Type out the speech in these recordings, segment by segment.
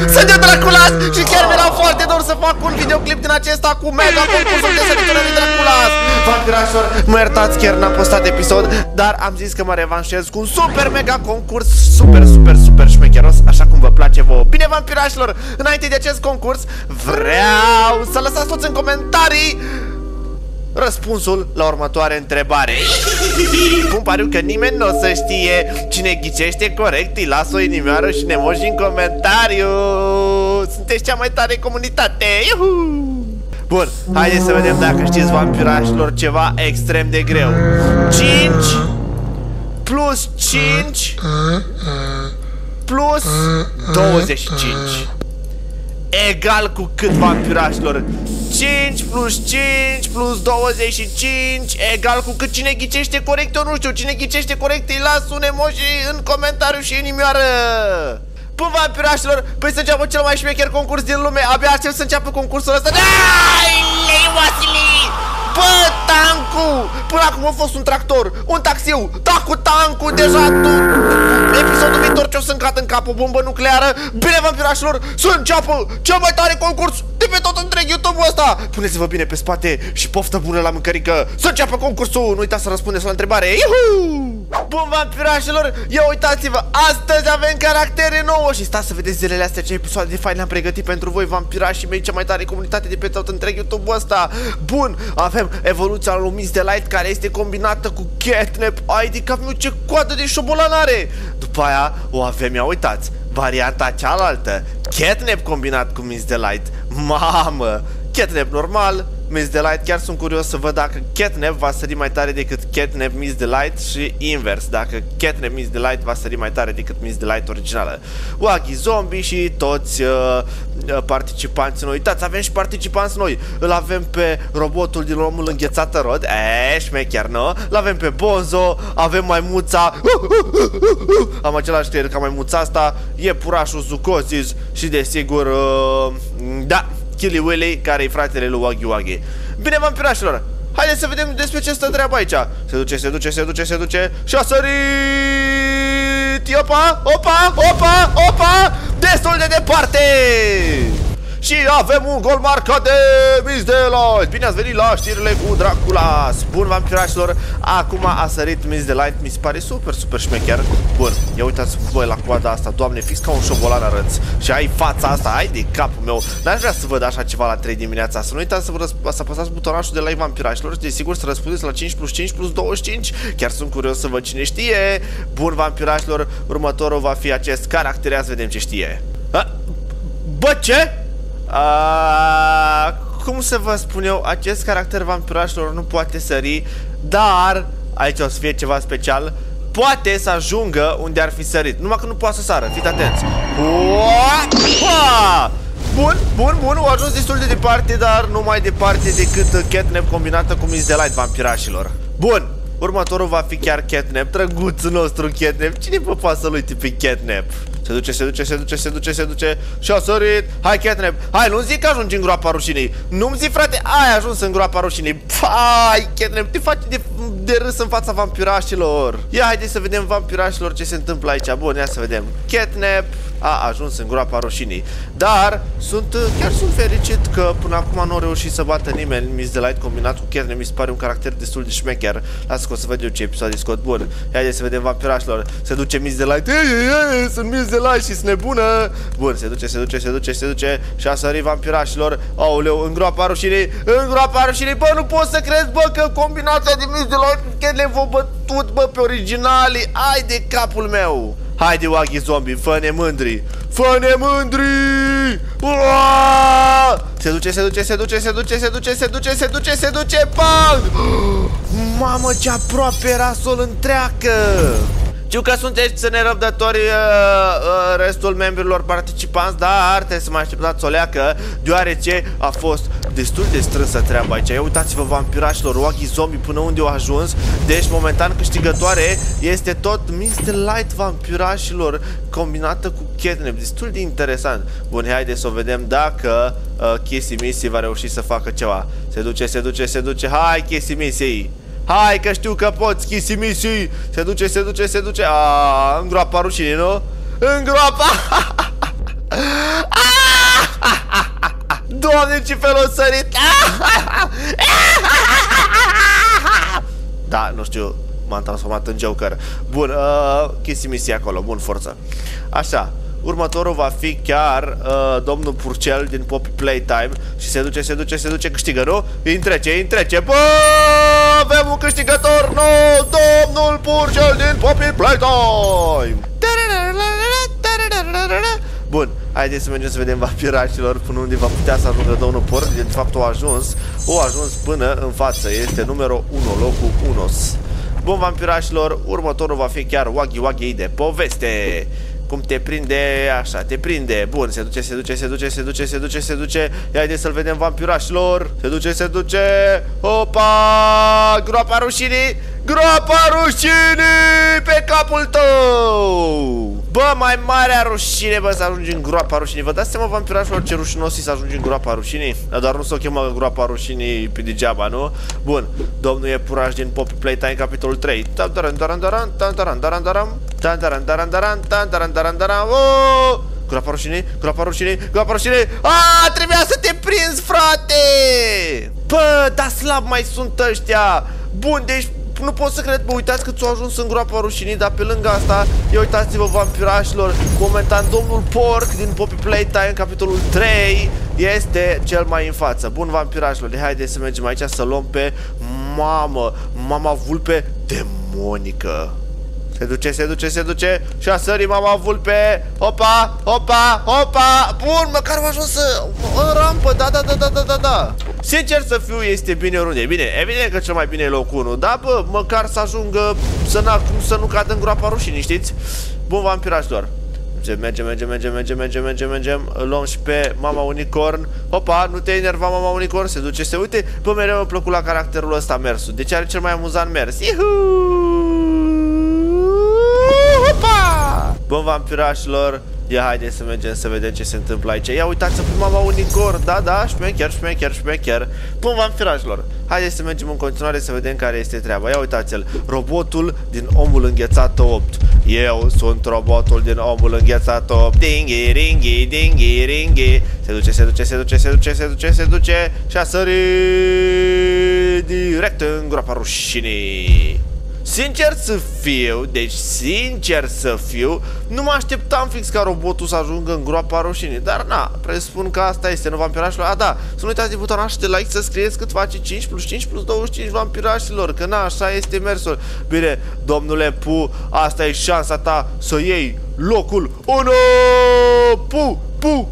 Sunt eu, Draculas! Și chiar mi-era foarte dor să fac un videoclip din acesta cu mega concursul de săritură lui Draculas. Vampirașilor, mă iertați, chiar n-am postat episod, dar am zis că mă revanșez cu un super mega concurs, super șmecheros, așa cum vă place vouă. Bine, vampirașilor, înainte de acest concurs vreau să lăsați toți în comentarii răspunsul la următoarea întrebare. Pun pariu că nimeni nu o să știe. Cine ghicește corect îi las o inimioară și ne moși în comentariu. Sunteți cea mai tare comunitate. Iuhu! Bun, haideți să vedem dacă știți, vampirașilor, ceva extrem de greu. 5 plus 5 plus 25 egal cu cât, vampirașilor? 5 plus 5 plus 25 egal cu cât? Cine ghicește corect, eu nu știu. Cine ghicește corect îi las un emoji în comentariu și inimioară. Bun, vampirașilor, păi să înceapă cel mai șmecher concurs din lume. Abia aștept să înceapă concursul ăsta. Bă, tancul! Până acum a fost un tractor, un taxiu, da, cu tancul, deja tu. Episodul viitor ce o să încadă în cap o bombă nucleară. Bine, vampirașilor, să înceapă cel mai tare concurs de pe tot întreg YouTube-ul ăsta. Puneți-vă bine pe spate și poftă bună la mâncărică. Să înceapă concursul, nu uitați să răspundeți la întrebare. Iuhu! Bun, vampirașilor, ia uitați-vă, astăzi avem caractere nouă. Și stați să vedeți zilele astea ce episoade de fain le-am pregătit pentru voi, vampirașii mei, cea mai tare comunitate de pe tot întreg YouTube-ul ăsta. Bun, avem evoluția lui Miss Delight, care este combinată cu catnap. Ai de cap meu, ce coadă de șobolan are. După aia o avem, ia uitați, varianta cealaltă, catnap combinat cu Miss Delight. Mamă, catnap normal, Miss Delight. Chiar sunt curios să văd dacă catnap va sări mai tare decât catnap Miss Delight și invers, dacă catnap Miss Delight va sări mai tare decât Miss Delight originală. Waggy Zombie și toți participanții noi. Uitați, avem și participanți noi. Îl avem pe robotul din Omul Înghețată Rod, șmecher, nu? L-avem pe Bonzo, avem maimuța, am același creier ca maimuța asta, iepurașul Zucozis și desigur, da, Killy Willy, care e fratele lui Waggy Waggy. Bine, vampirașilor, haideți să vedem despre ce stă treaba aici. Se duce și a sărit. Opa, destul de departe. Și avem un gol marcat de Miss Delight. Bine ați venit la știrile cu Draculas. Bun, vampirașilor, acum a sărit Miss Delight. Mi se pare super șmecher. Bun, ia uitați voi la coada asta, doamne, fix ca un șobolan arăți. Și ai fața asta, ai de capul meu. N-aș vrea să văd așa ceva la 3 dimineața. Să nu uitați să apăsați butonașul de like, vampirașilor, și desigur să răspundeți la 5 plus 5 plus 25. Chiar sunt curios să văd cine știe. Bun, vampirașilor, următorul va fi acest caracter. Să vedem ce știe. Bă, ce? Cum să vă spun eu, acest caracter, vampirașilor, nu poate sări, dar aici o să fie ceva special. Poate să ajungă unde ar fi sărit, numai că nu poate să sară, fiți atenți. Bun, o ajuns destul de departe, dar nu mai departe decât catnap combinată cu Miss Delight, vampirașilor. Bun, următorul va fi chiar catnap, drăguțul nostru catnap. Cine vă poate să-l uite pe catnap? Se duce și a sărit. Hai, catnap, hai, nu-mi zic că ajungi în groapa rușinii. Nu-mi zic, frate, ai ajuns în groapa rușinii. Hai, catnap, te faci de râs în fața vampirașilor. Ia, haideți să vedem, vampirașilor, ce se întâmplă aici. Bun, ia să vedem. Catnap a ajuns în groapa rușinii. Dar chiar sunt fericit că până acum nu a reușit să bată nimeni Miss Delight combinat cu catnap. Mi se pare un caracter destul de șmecher. Lasă că o să văd eu ce episoade scot. Bun, haideți să vedem, vampirașilor. Se duce Miss Delight. Sunt Miss Delight și sunt nebună. Bun, se duce și a sărit, vampirașilor. Aoleu, în groapa rușinii. Bă, nu pot să crezi, bă, că combinația de Miss Delight cu catnap v-a bătut, bă, pe originalii. Ai de capul meu. Haide, Waggy Zombie, fă-ne mândri. Se duce, bang! Mamă, ce aproape era să-l întreacă. Știu că sunteți nerăbdători restul membrilor participanți, dar trebuie să mai așteptați o leacă, deoarece a fost destul de strânsă treaba aici. Ia uitați-vă, vampirașilor, Waggy Zombie până unde a ajuns. Deci momentan câștigătoare este tot Miss Delight, vampirașilor, combinată cu catnap. Destul de interesant. Bun, haide să o vedem dacă Kissy Missy va reuși să facă ceva. Se duce, hai, Kissy Missy. Hai că știu că poți, Kissy Missy. Se duce. În groapa rușinii, nu? În groapa. Doamne, ce fel o sărit! Da, nu știu, m-am transformat în Joker. Bun, chestii misii acolo, bun, forță. Așa, următorul va fi chiar domnul Purcell din Poppy Playtime. Și se duce, câștigă, nu? Îi întrece. Bă, avem un câștigător nou, domnul Purcell din Poppy Playtime. Bun, haideți să mergem să vedem vampirașilor până unde va putea să ajungă domnul Porc. De fapt au ajuns până în față. Este numărul 1, locul 1. Bun, vampirașilor, următorul va fi chiar Waggy Waggy de poveste. Cum te prinde, așa, te prinde. Bun, se duce. Ia haideți să-l vedem, vampirașilor. Se duce. Opa! Groapa rușinii pe capul tău. Bă, mai marea rușine, bă, să ajungi în groapa rușinii. Vă dați seama, vampirașilor, ce rușinos să ajungi în groapa rușinii? Dar nu se o chemă groapa rușinii pe degeaba, nu? Bun, domnul iepuraș din Poppy Playtime, capitolul 3. Groapa rușinii. Trebuia să te prinzi, frate! Bă, dar slab mai sunt ăștia. Bun, deci nu pot să cred, bă, uitați că ți-au ajuns în groapa rușinii. Dar pe lângă asta, ia uitați-vă, vampirașilor, momentan domnul Porc din Poppy Playtime, capitolul 3, este cel mai în față. Bun, vampirașilor, haideți să mergem aici să luăm pe mama vulpe demonică. Se duce și a sărit mama vulpe. Opa. Bun, măcar am ajuns în rampă. Da. Sincer să fiu, este bine oriunde. Bine, evident că cel mai bine e locul 1. Da, bă, măcar să ajungă să nu cadă în groapa rușinii, știți? Bun, vampirașilor, mergem. Îl luăm și pe mama unicorn. Opa, nu te enerva, mama unicorn. Se duce, se uite. Bă, mereu mi-a plăcut la caracterul ăsta mersul. Deci are cel mai amuzant mers. Bun, vampirașilor, ia haideți să mergem să vedem ce se întâmplă aici. Ia uitați-vă pe mama unicorn. Da, șmecher. Bun, vampirașilor, haideți să mergem în continuare să vedem care este treaba. Ia uitați-l, robotul din Omul Înghețat 8. Eu sunt robotul din Omul Înghețat 8. Dingi. Se duce și a sărit direct în groapa rușinii. Sincer să fiu, nu mă așteptam fix ca robotul să ajungă în groapa rușinii. Dar na, presupun că asta este, nu, vampirașilor? A, da, să nu uitați de butonul de like, să scrieți cât face 5 plus 5 plus 25, vampirașilor. Că na, așa este mersul. Bine, domnule Pu, asta e șansa ta să iei locul 1. Pu.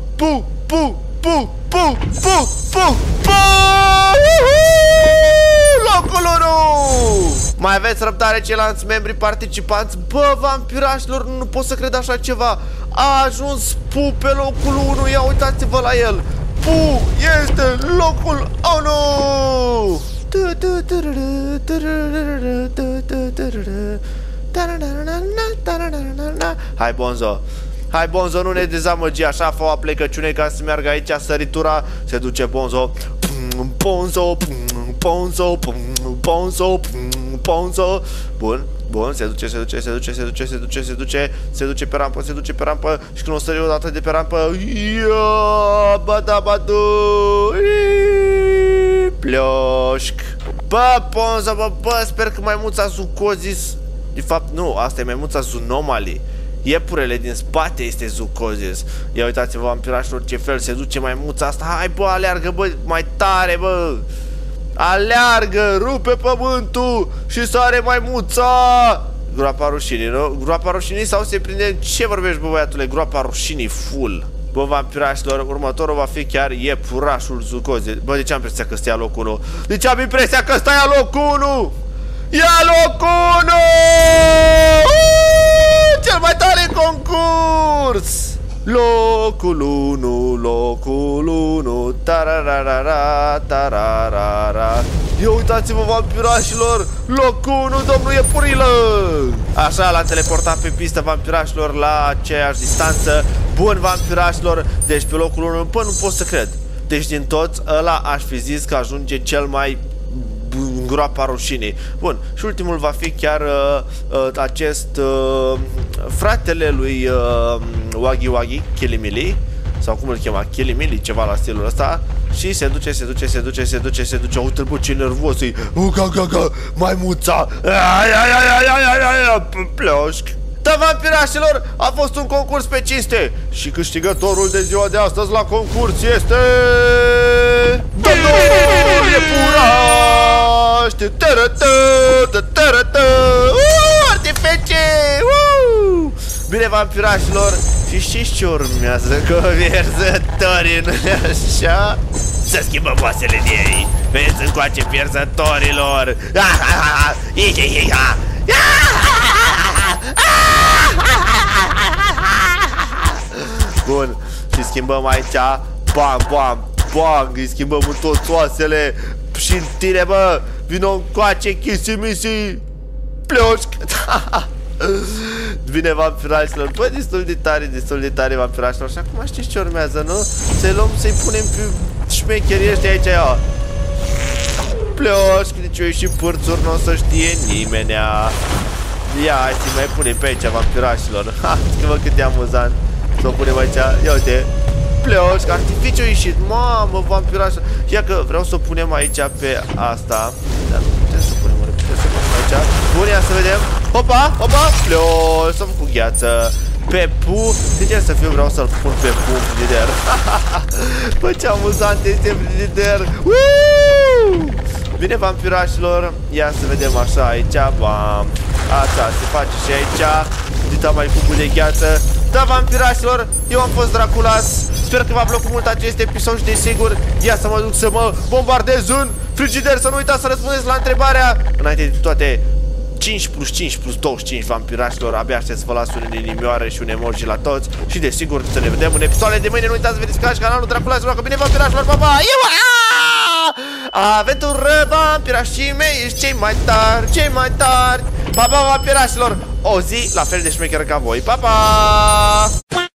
Locul 1! Mai aveți răbdare, ceilalți membri participanți? Bă, vampirașilor, nu pot să cred așa ceva. A ajuns Pu pe locul 1. Ia uitați-vă la el. Pu este locul 1! Hai, Bonzo, nu ne dezamăgi așa, fă o plecăciune ca să meargă aici săritura. Se duce Bonzo. Bun, se duce pe rampă și când o sări odată de pe rampă, plioșc. Bă, Bonzo, bă, sper că maimuța Zucozis, de fapt nu, asta e maimuța Zunomali. Iepurele din spate este Zucozis. Ia uitați-vă, vampirașilor, ce fel se duce maimuța asta. Hai, bă, aleargă, bă, mai tare, bă. Aleargă, rupe pământul și sare maimuța. Groapa rușinii, nu? Groapa rușinii sau se prinde? Ce vorbești, bă, băiatule? Groapa rușinii full. Bă, vampirașilor, următorul va fi chiar iepurașul Zucozis. Bă, de ce am impresia că stai locul 1? De ce am impresia că stai locul 1? Ia locul 1! Cel mai tare concurs! Locul 1, tararara. Ia uitați-vă, vampirașilor, locul 1, domnul Iepurilă! Așa, l-a teleportat pe pistă, vampirașilor, la aceeași distanță. Bun, vampirașilor, deci pe locul 1, bă, nu pot să cred. Deci din toți, ăla aș fi zis că ajunge cel mai în groapa rușinii. Bun, și ultimul va fi chiar acest fratele lui Waggy Waggy, Kilimili. sau cum îl chema, Chelimili, ceva la stilul ăsta. Și se duce. Uite-l, bă, ce nervos e. Maimuța. Ploșc. Da, vampirașilor, a fost un concurs pe cinste și câștigătorul de ziua de astăzi la concurs este... Domnul Iepuraș! Artificii! Bine, vampirașilor, și știți ce urmează conversătorii, nu-i așa? Să schimbăm oasele de ei. Veniți încoace, pierzătorilor. Bun, și schimbăm aici. Bam, bam, bang. Îi schimbăm în toți oasele. Și în tine, bă, vino încoace, chisi-misi. Plioșc. Bine, vampirașilor, bă, destul de tare, vampirașilor. Și acum știți ce urmează, nu? Să-i luăm, să-i punem pe șmecherii ăștia aici, ia. Plioșc, deci eu și pârțuri nu o să știe nimenea. Ia, hai să mai punem pe aici, vampirașilor. Ha, schimbă cât de amuzant. Să o punem aici, ia uite. Plioșc, artificiu ieșit, mamă, vampirașilor. Ia că vreau să o punem aici pe asta. Dar nu putem să punem, putem să punem aici. Bun, ia să vedem. Hopa, plioșc, s-a făcut gheață. Pepu, sincer să fiu, vreau să-l pun pe Pu în frigider. Bă, ce amuzant este în frigider. Bine, vampirașilor, ia să vedem așa aici. Bam, asta se face și aici. Dita mai cubul de gheață. Da, vampirașilor, eu am fost Draculas. Sper că v-a plăcut mult acest episod și desigur, ia să mă duc să mă bombardez în frigider. Să nu uitați să răspundeți la întrebarea. Înainte de toate, 5 plus 5 plus 25, vampirașilor. Abia aștept să vă las un inimioare și un emoji la toți. Și desigur să ne vedem în episoadele de mâine. Nu uitați să verificați canalul Draculas. Că bine, vampirașilor, pa, pa! Aventură, vampirașii mei, ești cei mai tari. Pa, pa, vampirașilor. O zi la fel de șmecheră ca voi. Pa, pa!